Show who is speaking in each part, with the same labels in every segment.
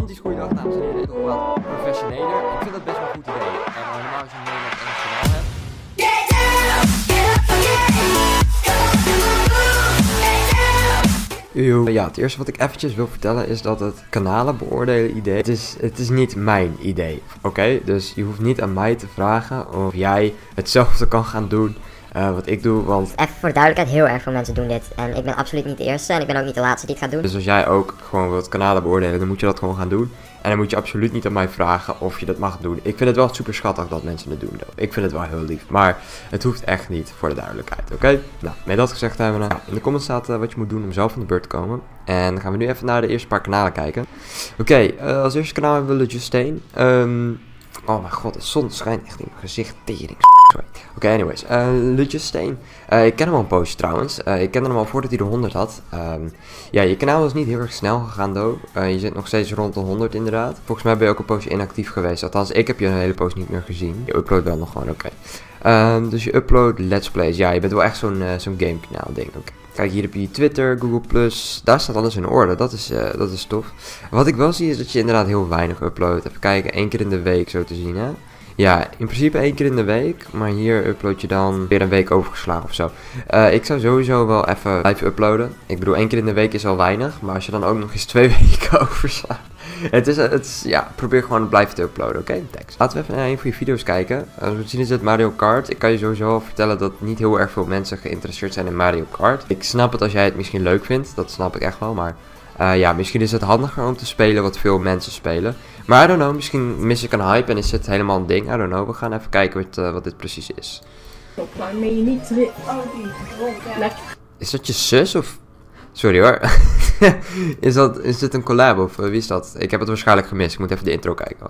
Speaker 1: gigantisch goede dag, dames en heren. Toch wat professioneler. Ik vind dat best wel een goed idee. En normaal als je een Nederlands Engels kanaal hebt. Ja, het eerste wat ik eventjes wil vertellen is dat het kanalen beoordelen idee, het is niet mijn idee, oké? Dus je hoeft niet aan mij te vragen of jij hetzelfde kan gaan doen wat ik doe, want...
Speaker 2: Even voor de duidelijkheid, heel erg veel mensen doen dit. En ik ben absoluut niet de eerste en ik ben ook niet de laatste die het gaat doen.
Speaker 1: Dus als jij ook gewoon wilt kanalen beoordelen, dan moet je dat gewoon gaan doen. En dan moet je absoluut niet aan mij vragen of je dat mag doen. Ik vind het wel super schattig dat mensen het doen. Ik vind het wel heel lief. Maar het hoeft echt niet, voor de duidelijkheid. Oké? Nou, met dat gezegd hebben we... in de comments staat wat je moet doen om zelf van de beurt te komen. En dan gaan we nu even naar de eerste paar kanalen kijken. Oké, als eerste kanaal hebben we Justin. Oh mijn god, de zon schijnt echt in mijn gezicht. Tering. Oké, anyways. Justin. Ik ken hem al een poosje trouwens. Ik kende hem al voordat hij de 100 had. Ja, je kanaal is niet heel erg snel gegaan, though. Je zit nog steeds rond de 100 inderdaad. Volgens mij ben je ook een poosje inactief geweest. Althans, ik heb je een hele poos niet meer gezien. Je uploadt wel nog gewoon, oké. Dus je uploadt let's plays. Ja, je bent wel echt zo'n gamekanaal ding. Oké. Kijk, hier heb je Twitter, Google+, daar staat alles in orde, dat is tof. Wat ik wel zie is dat je inderdaad heel weinig uploadt. Even kijken, 1 keer in de week zo te zien, hè. Ja, in principe 1 keer in de week, maar hier upload je dan weer een week overgeslagen of zo. Ik zou sowieso wel even blijven uploaden. Ik bedoel, 1 keer in de week is al weinig, maar als je dan ook nog eens 2 weken overslaat. Ja, probeer gewoon blijven te uploaden, oké? Thanks. Laten we even naar een van je video's kijken. Zoals we zien is het Mario Kart. Ik kan je sowieso al vertellen dat niet heel erg veel mensen geïnteresseerd zijn in Mario Kart. Ik snap het als jij het misschien leuk vindt, dat snap ik echt wel, maar... ja, misschien is het handiger om te spelen wat veel mensen spelen. Maar I don't know, misschien mis ik een hype en is het helemaal een ding. I don't know, we gaan even kijken wat dit precies is.
Speaker 3: Maar meen je niet terug? Oh, die.
Speaker 1: Is dat je zus of... Sorry hoor. Is dit een collab of wie is dat? Ik heb het waarschijnlijk gemist, ik moet even de intro kijken.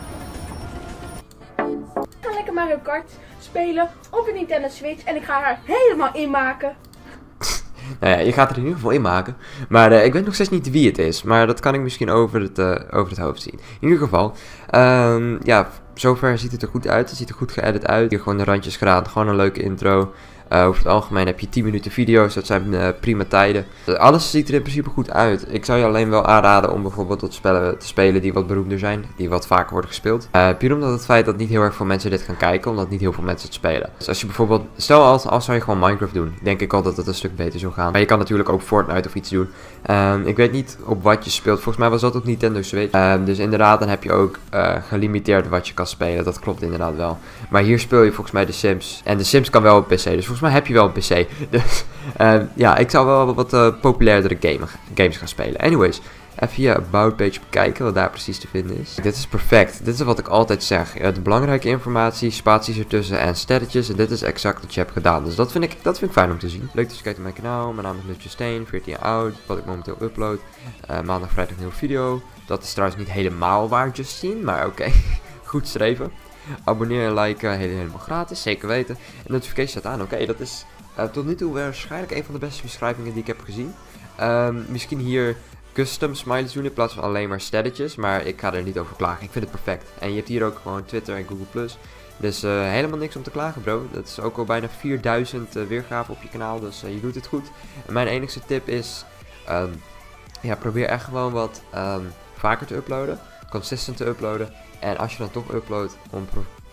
Speaker 3: Ik ga lekker Mario Kart spelen op een Nintendo Switch en ik ga haar helemaal inmaken.
Speaker 1: Nou ja, je gaat er in ieder geval in maken. Maar ik weet nog steeds niet wie het is. Maar dat kan ik misschien over het hoofd zien. In ieder geval, ja, zover ziet het er goed uit. Het ziet er goed geëdit uit. Hier gewoon de randjes gedaan. Gewoon een leuke intro. Over het algemeen heb je 10 minuten video's. Dat zijn prima tijden. Alles ziet er in principe goed uit. Ik zou je alleen wel aanraden om bijvoorbeeld tot spellen te spelen die wat beroemder zijn. Die wat vaker worden gespeeld. Puur omdat het feit dat niet heel erg veel mensen dit gaan kijken. Omdat niet heel veel mensen het spelen. Dus als je bijvoorbeeld... Stel als zou je gewoon Minecraft doen. Denk ik al dat het een stuk beter zou gaan. Maar je kan natuurlijk ook Fortnite of iets doen. Ik weet niet op wat je speelt. Volgens mij was dat op Nintendo Switch. Dus inderdaad dan heb je ook gelimiteerd wat je kan spelen. Dat klopt inderdaad wel. Maar hier speel je volgens mij de Sims. En de Sims kan wel op PC. Dus volgens mij heb je wel een PC. Dus ja, ik zou wel wat populairdere games gaan spelen. Anyways, even je about page bekijken wat daar precies te vinden is. Dit is perfect. Dit is wat ik altijd zeg. De belangrijke informatie, spaties ertussen en sterretjes. En dit is exact wat je hebt gedaan. Dus dat vind ik fijn om te zien. Leuk dat je kijkt naar mijn kanaal. Mijn naam is Justin, 14 jaar oud. Wat ik momenteel upload. Maandag, vrijdag een nieuwe video. Dat is trouwens niet helemaal waar Justin, maar oké. Goed streven. Abonneer en liken, helemaal gratis, zeker weten. En notificatie staat aan, oké, dat is tot nu toe waarschijnlijk een van de beste beschrijvingen die ik heb gezien. Misschien hier custom smileys doen in plaats van alleen maar sterretjes, maar ik ga er niet over klagen, ik vind het perfect. En je hebt hier ook gewoon Twitter en Google+. Dus helemaal niks om te klagen, bro. Dat is ook al bijna 4000 weergaven op je kanaal, dus je doet het goed. En mijn enigste tip is, ja, probeer echt gewoon wat vaker te uploaden, consistent te uploaden. En als je dan toch uploadt, om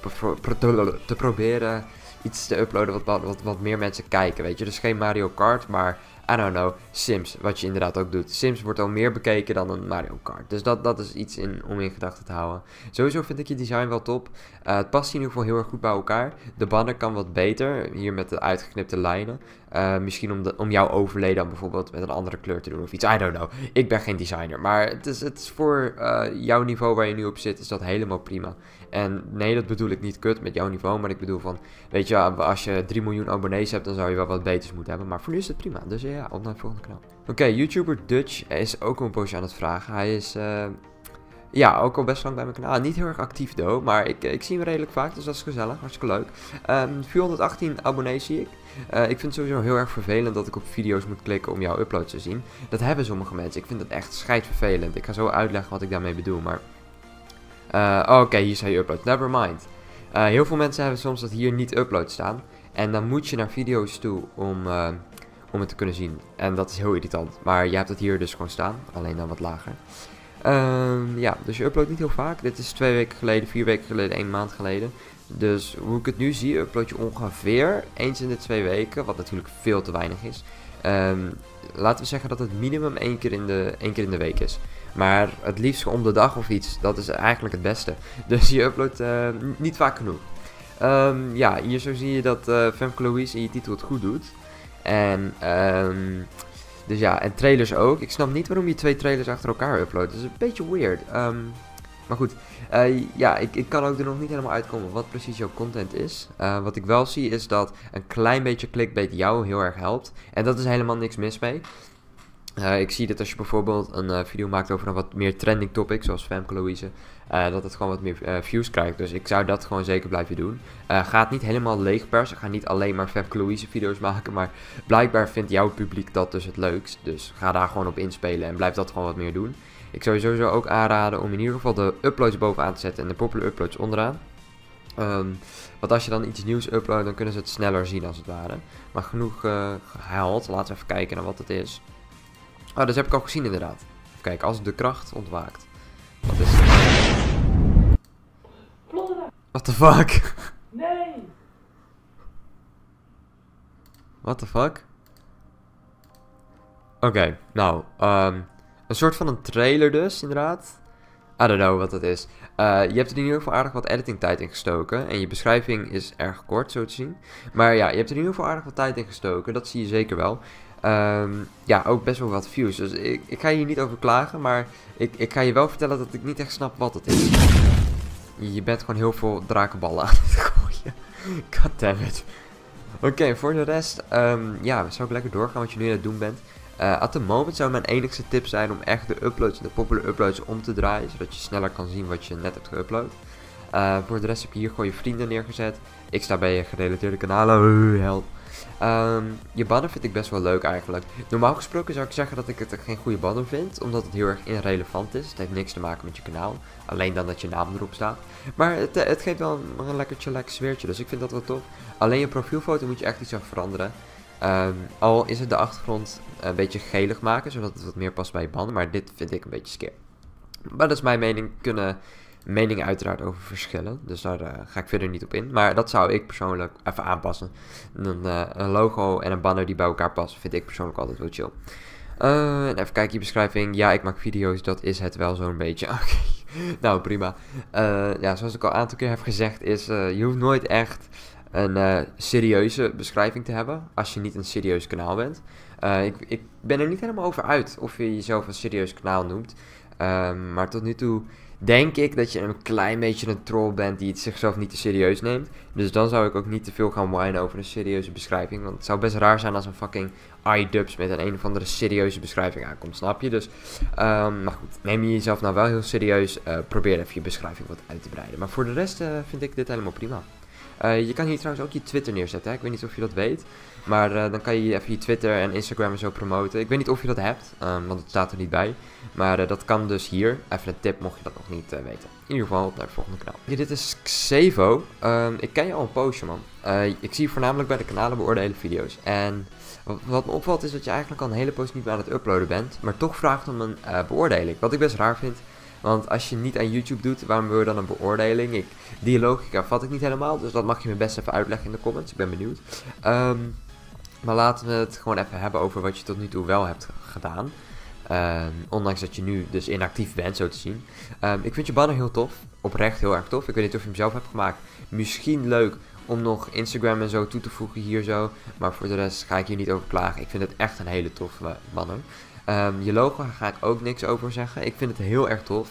Speaker 1: te proberen iets te uploaden wat meer mensen kijken, weet je. Dus geen Mario Kart, maar, I don't know, Sims, wat je inderdaad ook doet. Sims wordt al meer bekeken dan een Mario Kart. Dus dat is iets om in gedachten te houden. Sowieso vind ik je design wel top. Het past in ieder geval heel erg goed bij elkaar. De banner kan wat beter, hier met de uitgeknipte lijnen. Misschien om jouw overlay dan bijvoorbeeld met een andere kleur te doen of iets. I don't know. Ik ben geen designer. Maar het is voor jouw niveau waar je nu op zit, is dat helemaal prima. En nee, dat bedoel ik niet kut met jouw niveau. Maar ik bedoel van, weet je, als je 3 miljoen abonnees hebt, dan zou je wel wat beters moeten hebben. Maar voor nu is het prima. Dus ja, op naar het volgende kanaal. Oké, YouTuber Dutch is ook een poosje aan het vragen. Hij is... ja, ook al best lang bij mijn kanaal. Niet heel erg actief though, maar ik zie hem redelijk vaak, dus dat is gezellig, hartstikke leuk. 418 abonnees zie ik. Ik vind het sowieso heel erg vervelend dat ik op video's moet klikken om jouw uploads te zien. Dat hebben sommige mensen, ik vind dat echt scheidvervelend. Ik ga zo uitleggen wat ik daarmee bedoel, maar... oké, hier staat je upload, never mind. Heel veel mensen hebben soms dat hier niet upload staan. En dan moet je naar video's toe om het te kunnen zien. En dat is heel irritant, maar je hebt het hier dus gewoon staan, alleen dan wat lager. Ja, dus je uploadt niet heel vaak. Dit is 2 weken geleden, 4 weken geleden, 1 maand geleden. Dus hoe ik het nu zie, upload je ongeveer eens in de 2 weken. Wat natuurlijk veel te weinig is. Laten we zeggen dat het minimum 1 keer in de week is. Maar het liefst om de dag of iets. Dat is eigenlijk het beste. Dus je uploadt niet vaak genoeg. Ja, hier zo zie je dat Femke Louise in je titel het goed doet. En dus ja, en trailers ook. Ik snap niet waarom je 2 trailers achter elkaar uploadt. Dat is een beetje weird. Maar goed, ja, ik kan ook er nog niet helemaal uitkomen wat precies jouw content is. Wat ik wel zie is dat een klein beetje clickbait jou heel erg helpt. En dat is helemaal niks mis mee. Ik zie dat als je bijvoorbeeld een video maakt over een wat meer trending topic, zoals Femke Louise, dat het gewoon wat meer views krijgt. Dus ik zou dat gewoon zeker blijven doen. Ga het niet helemaal leeg persen. Ga niet alleen maar Femke Louise video's maken. Maar blijkbaar vindt jouw publiek dat dus het leukst. Dus ga daar gewoon op inspelen en blijf dat gewoon wat meer doen. Ik zou je sowieso ook aanraden om in ieder geval de uploads bovenaan te zetten en de popular uploads onderaan. Want als je dan iets nieuws uploadt, dan kunnen ze het sneller zien als het ware. Maar genoeg gehaald. Laten we even kijken naar wat het is. Oh, dat heb ik al gezien inderdaad. Even kijken, als de kracht ontwaakt. Wat is het? What the fuck?
Speaker 4: Nee!
Speaker 1: What the fuck? Oké, nou, een soort van een trailer dus, inderdaad. I don't know wat dat is. Je hebt er in ieder geval aardig wat editing tijd in gestoken. En je beschrijving is erg kort, zo te zien. Maar ja, je hebt er in ieder geval aardig wat tijd in gestoken. Dat zie je zeker wel. Ja, ook best wel wat views. Dus ik ga hier niet over klagen. Maar ik ga je wel vertellen dat ik niet echt snap wat het is. Je bent gewoon heel veel drakenballen aan het gooien. Goddammit. Oké, voor de rest, ja, zou ik lekker doorgaan wat je nu aan het doen bent. At the moment zou mijn enigste tip zijn om echt de uploads, de popular uploads om te draaien. Zodat je sneller kan zien wat je net hebt geüpload. Voor de rest heb je hier gewoon je vrienden neergezet. Ik sta bij je gerelateerde kanalen. Help. Je banner vind ik best wel leuk eigenlijk. Normaal gesproken zou ik zeggen dat ik het geen goede banner vind. Omdat het heel erg irrelevant is. Het heeft niks te maken met je kanaal. Alleen dan dat je naam erop staat. Maar het geeft wel een lekker chillax sfeertje. Dus ik vind dat wel tof. Alleen je profielfoto moet je echt iets aan veranderen. Al is het de achtergrond een beetje gelig maken. Zodat het wat meer past bij je banner. Maar dit vind ik een beetje scare. Maar dat is mijn mening. Kunnen meningen uiteraard over verschillen. Dus daar ga ik verder niet op in. Maar dat zou ik persoonlijk even aanpassen. Een logo en een banner die bij elkaar passen vind ik persoonlijk altijd wel chill. En even kijken, je beschrijving. Ja, ik maak video's, dat is het wel zo'n beetje. Oké, nou prima. Ja, zoals ik al een aantal keer heb gezegd is, je hoeft nooit echt een serieuze beschrijving te hebben. Als je niet een serieus kanaal bent. Ik ben er niet helemaal over uit of je jezelf een serieus kanaal noemt. Maar tot nu toe denk ik dat je een klein beetje een troll bent die het zichzelf niet te serieus neemt. Dus dan zou ik ook niet te veel gaan whinen over een serieuze beschrijving. Want het zou best raar zijn als een fucking iDubbbz met een of andere serieuze beschrijving aankomt, snap je? Dus, maar goed, neem je jezelf nou wel heel serieus, probeer even je beschrijving wat uit te breiden. Maar voor de rest vind ik dit helemaal prima. Je kan hier trouwens ook je Twitter neerzetten, hè? Ik weet niet of je dat weet. Maar dan kan je even je Twitter en Instagram en zo promoten. Ik weet niet of je dat hebt, want het staat er niet bij. Maar dat kan dus hier. Even een tip mocht je dat nog niet weten. In ieder geval naar het volgende kanaal. Ja, dit is Xevo. Ik ken je al een poosje, man. Ik zie je voornamelijk bij de kanalen beoordelen video's. En wat me opvalt is dat je eigenlijk al een hele poos niet meer aan het uploaden bent. Maar toch vraagt om een beoordeling. Wat ik best raar vind. Want als je niet aan YouTube doet, waarom wil je dan een beoordeling? Die logica vat ik niet helemaal. Dus dat mag je me best even uitleggen in de comments. Ik ben benieuwd. Maar laten we het gewoon even hebben over wat je tot nu toe wel hebt gedaan. Ondanks dat je nu dus inactief bent, zo te zien. Ik vind je banner heel tof. Oprecht heel erg tof. Ik weet niet of je hem zelf hebt gemaakt. Misschien leuk om nog Instagram en zo toe te voegen hier zo. Maar voor de rest ga ik hier niet over klagen. Ik vind het echt een hele toffe banner. Je logo ga ik ook niks over zeggen. Ik vind het heel erg tof.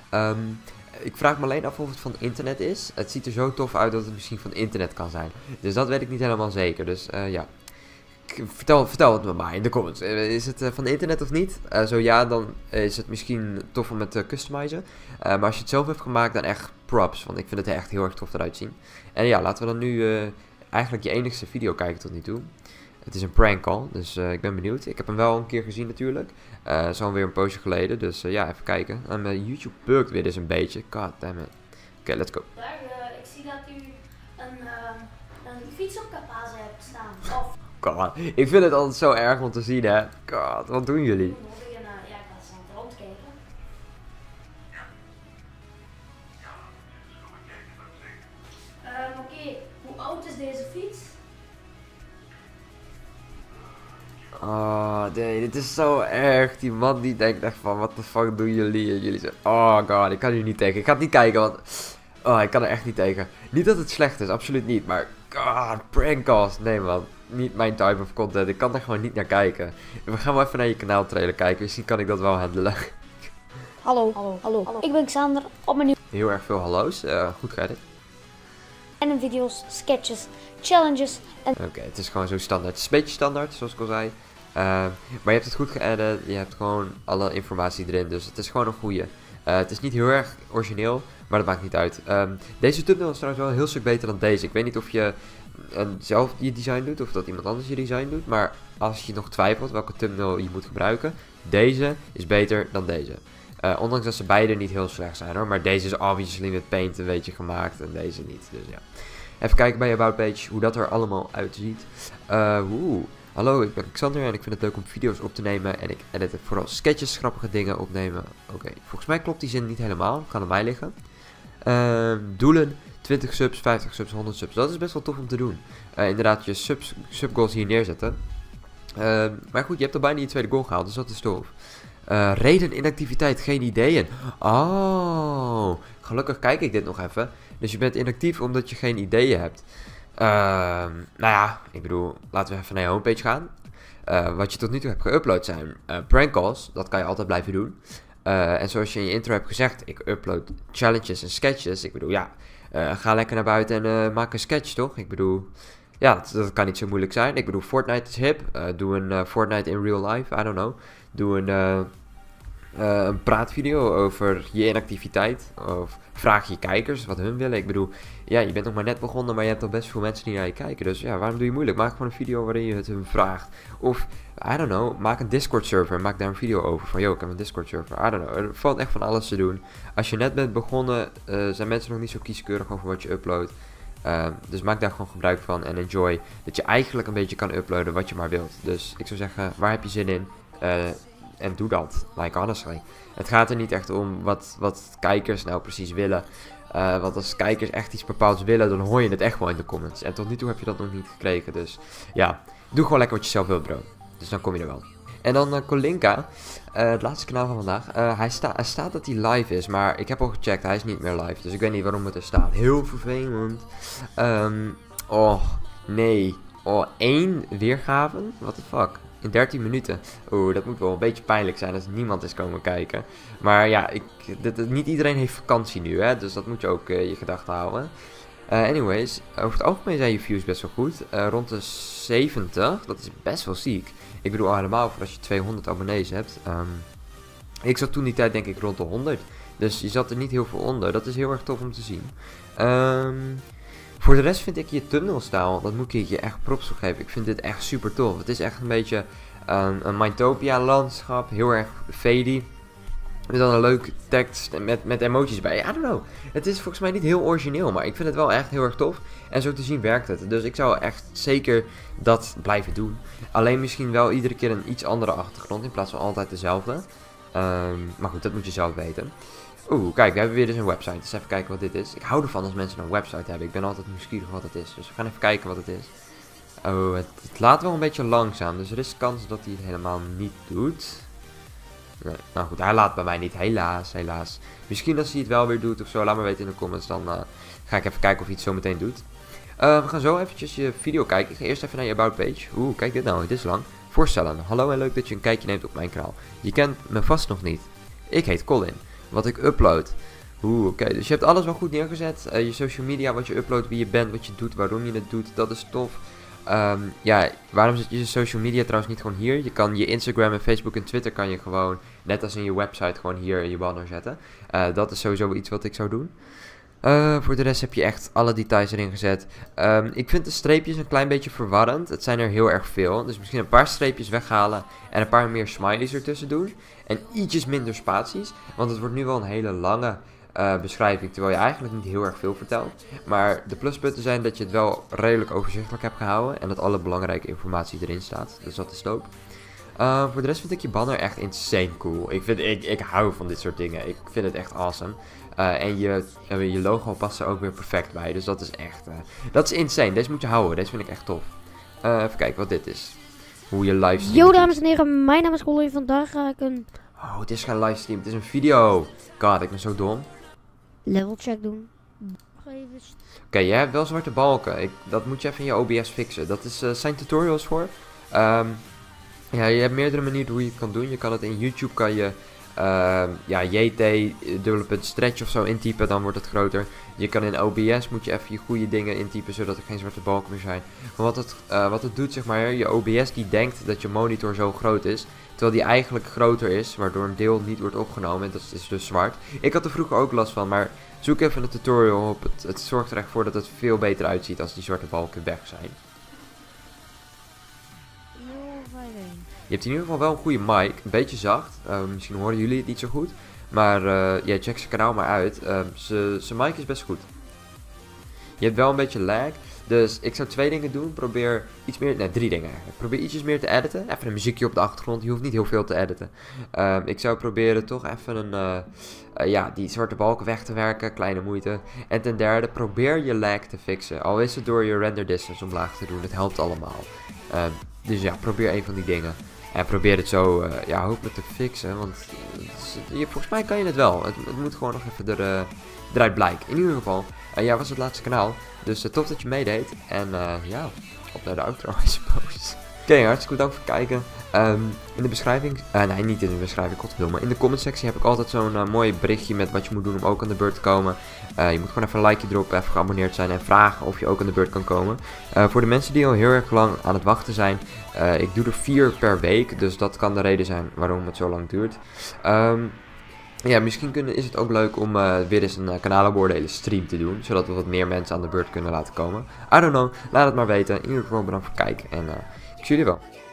Speaker 1: Ik vraag me alleen af of het van internet is. Het ziet er zo tof uit dat het misschien van internet kan zijn. Dus dat weet ik niet helemaal zeker. Dus ja. Vertel het me maar in de comments. Is het van internet of niet? Zo ja, dan is het misschien tof om het te customizen. Maar als je het zelf hebt gemaakt, dan echt props. Want ik vind het er echt heel erg tof eruit zien. En ja, laten we dan nu eigenlijk je enigste video kijken tot nu toe. Het is een prank call, dus ik ben benieuwd. Ik heb hem wel een keer gezien natuurlijk. Zo weer een poosje geleden, dus ja, even kijken. En mijn YouTube bugt weer dus een beetje. God damn it. Oké, let's go.
Speaker 5: Daar, ik zie dat u een fiets op kapage hebt staan. Of
Speaker 1: God, ik vind het altijd zo erg om te zien, hè. God, wat doen jullie?
Speaker 5: ja, ik was aan het rondkijken.
Speaker 1: Oh, nee, dit is zo erg. Die man die denkt echt van, what the fuck doen jullie? En jullie zeggen, oh god, ik kan hier niet tegen. Ik ga het niet kijken, want... Oh, ik kan er echt niet tegen. Niet dat het slecht is, absoluut niet. Maar, god, prank calls. Nee man, niet mijn type of content. Ik kan er gewoon niet naar kijken. We gaan wel even naar je kanaaltrailer kijken. Misschien kan ik dat wel handelen.
Speaker 4: Hallo. Ik ben Xander op mijn
Speaker 1: Heel erg veel hallo's. Goed geëdit.
Speaker 4: nieuwe video's, sketches, challenges en
Speaker 1: Oké, het is gewoon zo standaard. Het is een beetje standaard, zoals ik al zei. Maar je hebt het goed geëdit. Je hebt gewoon alle informatie erin. Dus het is gewoon een goeie. Het is niet heel erg origineel, maar dat maakt niet uit. Deze thumbnail is trouwens wel een heel stuk beter dan deze. Ik weet niet of je zelf je design doet of dat iemand anders je design doet. Maar als je nog twijfelt welke thumbnail je moet gebruiken, deze is beter dan deze. Ondanks dat ze beide niet heel slecht zijn hoor. Maar deze is obviously met Paint een beetje gemaakt en deze niet. Dus ja. Even kijken bij je About Page hoe dat er allemaal uitziet. Hallo, ik ben Xander en ik vind het leuk om video's op te nemen. En ik edit vooral sketches, grappige dingen opnemen. Oké, volgens mij klopt die zin niet helemaal. Kan aan mij liggen. Doelen, 20 subs, 50 subs, 100 subs. Dat is best wel tof om te doen. Inderdaad, je subgoals hier neerzetten. Maar goed, je hebt al bijna je tweede goal gehaald, dus dat is tof. Reden, inactiviteit, geen ideeën. Oh, gelukkig kijk ik dit nog even. Dus je bent inactief omdat je geen ideeën hebt. Nou ja, ik bedoel, laten we even naar je homepage gaan. Wat je tot nu toe hebt geüpload zijn prank calls. Dat kan je altijd blijven doen. En zoals je in je intro hebt gezegd, ik upload challenges en sketches. Ik bedoel, ja, ga lekker naar buiten en maak een sketch, toch? Ik bedoel, ja, dat kan niet zo moeilijk zijn. Ik bedoel, Fortnite is hip. Doe een Fortnite in real life, I don't know. Doe een praatvideo over je inactiviteit. Of vraag je kijkers wat hun willen. Ik bedoel, ja, je bent nog maar net begonnen, maar je hebt al best veel mensen die naar je kijken. Dus ja, waarom doe je moeilijk? Maak gewoon een video waarin je het hun vraagt. Of, I don't know, maak een Discord server. Maak daar een video over. Van, yo, ik heb een Discord server. I don't know. Er valt echt van alles te doen. Als je net bent begonnen, zijn mensen nog niet zo kieskeurig over wat je uploadt. Dus maak daar gewoon gebruik van en enjoy. Dat je eigenlijk een beetje kan uploaden wat je maar wilt. Dus ik zou zeggen, waar heb je zin in? En doe dat, like honestly. Het gaat er niet echt om wat kijkers nou precies willen. Want als kijkers echt iets bepaalds willen, dan hoor je het echt wel in de comments. En tot nu toe heb je dat nog niet gekregen. Dus ja, doe gewoon lekker wat je zelf wilt, bro. Dus dan kom je er wel. En dan Kolinka, het laatste kanaal van vandaag. Er staat dat hij live is, maar ik heb al gecheckt, hij is niet meer live. Dus ik weet niet waarom het er staat. Heel vervelend. Oh, nee. Oh, 1 weergave? What the fuck? In 13 minuten. Oeh, dat moet wel een beetje pijnlijk zijn als niemand is komen kijken. Maar ja, niet iedereen heeft vakantie nu, hè. Dus dat moet je ook je gedachten houden. Anyways, over het algemeen zijn je views best wel goed. Rond de 70, dat is best wel ziek. Ik bedoel al helemaal voor als je 200 abonnees hebt. Ik zat toen die tijd denk ik rond de 100. Dus je zat er niet heel veel onder. Dat is heel erg tof om te zien. Voor de rest vind ik je thumbnail-stijl, dat moet ik je echt props voor geven. Ik vind dit echt super tof. Het is echt een beetje een Mytopia-landschap. Heel erg fadey. Met dan een leuke tekst met emojis bij. I don't know. Het is volgens mij niet heel origineel, maar ik vind het wel echt heel erg tof. En zo te zien werkt het. Dus ik zou echt zeker dat blijven doen. Alleen misschien wel iedere keer een iets andere achtergrond in plaats van altijd dezelfde. Maar goed, dat moet je zelf weten. Oeh, kijk, we hebben weer dus een website. Dus even kijken wat dit is. Ik hou ervan als mensen een website hebben. Ik ben altijd nieuwsgierig wat het is. Dus we gaan even kijken wat het is. Oh, het laat wel een beetje langzaam. Dus er is kans dat hij het helemaal niet doet. Nee, nou goed, hij laat bij mij niet. Helaas. Misschien als hij het wel weer doet of zo. Laat maar weten in de comments. Dan ga ik even kijken of hij het zo meteen doet. We gaan zo eventjes je video kijken. Ik ga eerst even naar je About Page. Oeh, kijk dit nou. Het is lang. Voorstellen. Hallo en leuk dat je een kijkje neemt op mijn kanaal. Je kent me vast nog niet. Ik heet Colin. Wat ik upload. Oké, dus je hebt alles wel goed neergezet. Je social media, wat je uploadt, wie je bent, wat je doet, waarom je het doet, dat is tof. Ja, waarom zet je social media trouwens niet gewoon hier? Je kan je Instagram en Facebook en Twitter kan je gewoon, net als in je website, gewoon hier in je banner zetten. Dat is sowieso iets wat ik zou doen. Voor de rest heb je echt alle details erin gezet. Ik vind de streepjes een klein beetje verwarrend. Het zijn er heel erg veel. Dus misschien een paar streepjes weghalen en een paar meer smileys ertussen doen. En ietsjes minder spaties. Want het wordt nu wel een hele lange beschrijving. Terwijl je eigenlijk niet heel erg veel vertelt. Maar de pluspunten zijn dat je het wel redelijk overzichtelijk hebt gehouden. En dat alle belangrijke informatie erin staat. Dus dat is dope. Voor de rest vind ik je banner echt insane cool. Ik hou van dit soort dingen. Ik vind het echt awesome. En je logo past er ook weer perfect bij. Dus dat is echt... dat is insane. Deze moet je houden. Deze vind ik echt tof. Even kijken wat dit is. hoe je livestream
Speaker 4: Yo
Speaker 1: doet.
Speaker 4: dames en heren, mijn naam is Colin. Vandaag ga ik een
Speaker 1: Oh, het is geen livestream, het is een video. God, ik ben zo dom.
Speaker 4: level check doen. Even
Speaker 1: Oké, jij hebt wel zwarte balken. Dat moet je even in je OBS fixen. Dat zijn tutorials voor. Ja, je hebt meerdere manieren hoe je het kan doen. Je kan het in YouTube, kan je ja, JT:/stretch of zo intypen, dan wordt het groter. Je kan in OBS, moet je even je goede dingen intypen, zodat er geen zwarte balken meer zijn. Maar wat het doet, zeg maar, je OBS die denkt dat je monitor zo groot is, terwijl die eigenlijk groter is, waardoor een deel niet wordt opgenomen en dat is dus zwart. Ik had er vroeger ook last van, maar zoek even een tutorial op. Het zorgt er echt voor dat het veel beter uitziet als die zwarte balken weg zijn. Je hebt in ieder geval wel een goede mic, een beetje zacht. Misschien horen jullie het niet zo goed. Maar ja, check zijn kanaal maar uit. Zijn mic is best goed. Je hebt wel een beetje lag. Dus ik zou 2 dingen doen. Probeer iets meer, nee 3 dingen eigenlijk. Probeer ietsjes meer te editen. Even een muziekje op de achtergrond. Je hoeft niet heel veel te editen. Ik zou proberen toch even ja, die zwarte balken weg te werken. Kleine moeite. En ten derde, probeer je lag te fixen. Al is het door je render distance omlaag te doen. Het helpt allemaal. Dus ja, probeer een van die dingen. En probeer het zo, ja, hopelijk te fixen. Want volgens mij kan je het wel. Het moet gewoon nog even eruit blijken. In ieder geval, ja, was het laatste kanaal. Dus tof dat je meedeed. En ja, op naar de outro, I suppose. Oké, hartstikke bedankt voor het kijken. In de beschrijving, nee niet in de beschrijving, maar in de comment sectie heb ik altijd zo'n mooi berichtje met wat je moet doen om ook aan de beurt te komen. Je moet gewoon even een likeje droppen, even geabonneerd zijn en vragen of je ook aan de beurt kan komen. Voor de mensen die al heel erg lang aan het wachten zijn, ik doe er 4 per week, dus dat kan de reden zijn waarom het zo lang duurt. Ja, misschien is het ook leuk om weer eens een kanalen stream te doen, zodat we wat meer mensen aan de beurt kunnen laten komen. I don't know, laat het maar weten. In ieder geval bedankt voor het kijken en ik zie jullie wel.